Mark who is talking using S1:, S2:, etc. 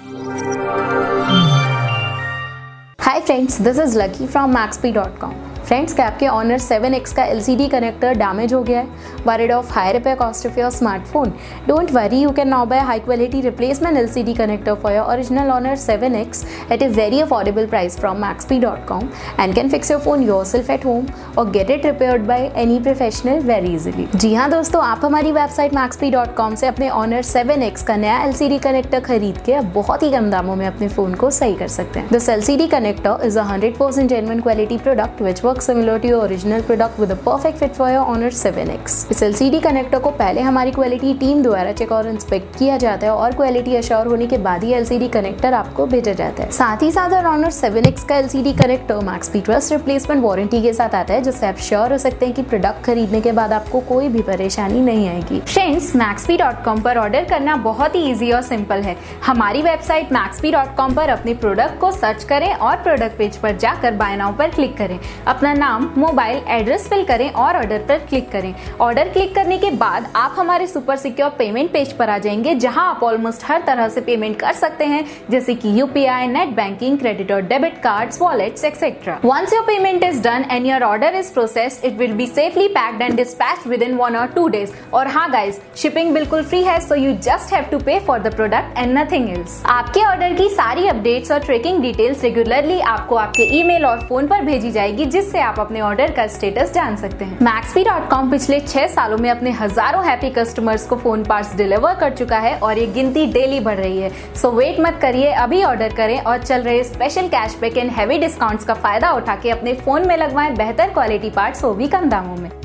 S1: Hi friends, this is Lucky from Maxp.com. Friends, क्या आपके Honor 7X का LCD connector damage हो गया है? Worried of high repair cost of your smartphone? Don't worry, you can now buy a high quality replacement LCD connector for your original Honor 7X at a very affordable price from Maxp.com and can fix your phone yourself at home or get it repaired by any professional very easily. जी हाँ दोस्तों, आप हमारी website Maxp.com से अपने Honor 7X का नया LCD connector खरीद के अब बहुत ही कम दामों में अपने फोन को सही कर सकते हैं. This LCD connector is a 100% genuine quality product which works similar to your original product with a perfect fit for your Honor 7X. इस LCD कनेक्टर को पहले हमारी क्वालिटी टीम द्वारा चेक और इंस्पेक्ट किया जाता है और क्वालिटी अश्योर होने के बाद ही LCD कनेक्टर आपको भेजा जाता है. साथ ही साथ Honor 7X का LCD connector Maxp trust replacement warranty के साथ आता है, जिससे आप श्योर हो सकते हैं कि प्रोडक्ट खरीदने के बाद आपको कोई भी परेशानी नहीं आएगी. फ्रेंड्स, Maxp.com पर ऑर्डर करना बहुत ही इजी और सिंपल है. हमारी वेबसाइट Maxp.com पर अपने प्रोडक्ट को सर्च करें और प्रोडक्ट पेज पर जाकर बाय नाउ पर क्लिक करें. अपना नाम, मोबाइल एड्रेस फिल करें और ऑर्डर पर क्लिक करें. ऑर्डर क्लिक करने के बाद आप हमारे सुपर सिक्योर पेमेंट पेज पर आ जाएंगे, जहां आप ऑलमोस्ट हर तरह से पेमेंट कर सकते हैं, जैसे कि UPI, नेट बैंकिंग, क्रेडिट और debit cards, wallets etcetera. Once your payment is done and your order is processed, it will be safely packed and dispatched within 1 or 2 days. और हाँ गाइज, शिपिंग बिल्कुल free है, so you just have to pay for the product and nothing else. आपके order की सारी updates और tracking details regularly आपको आपके ईमेल और फोन पर भेजी जाएगी, जिससे आप अपने ऑर्डर का स्टेटस जान सकते हैं. Maxp.com पिछले 6 सालों में अपने हजारों हैप्पी कस्टमर्स को फोन पार्ट्स डिलीवर कर चुका है और ये गिनती डेली बढ़ रही है. सो वेट मत करिए, अभी ऑर्डर करें और चल रहे special cashback and heavy discounts का फायदा उठा के अपने फोन में लगवाएं बेहतर क्वालिटी पार्ट्स, वो भी कम दामों में.